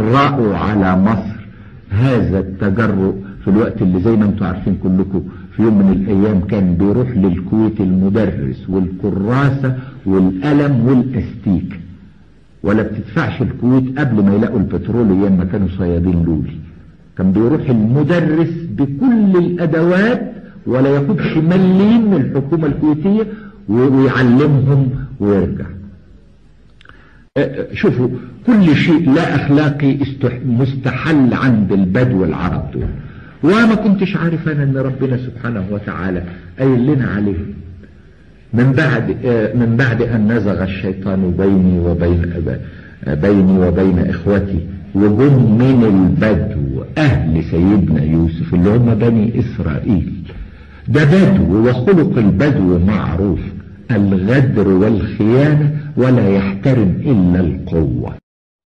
جرأوا على مصر هذا التجرؤ في الوقت اللي زي ما انتم عارفين كلكم في يوم من الايام كان بيروح للكويت المدرس والكراسة والقلم والاستيك، ولا بتدفعش الكويت قبل ما يلاقوا البترول ايام ما كانوا صيادين لولي. كان بيروح المدرس بكل الادوات ولا ياخدش مليم من الحكومة الكويتية ويعلمهم ويرجع. شوفوا كل شيء لا اخلاقي مستحل عند البدو العرب دول، وما كنتش عارف انا ان ربنا سبحانه وتعالى قايل لنا عليه من بعد ان نزغ الشيطان بيني وبين اخوتي، وجم من البدو اهل سيدنا يوسف اللي هم بني اسرائيل. ده بدو، وخلق البدو معروف، الغدر والخيانة، ولا يحترم الا القوة.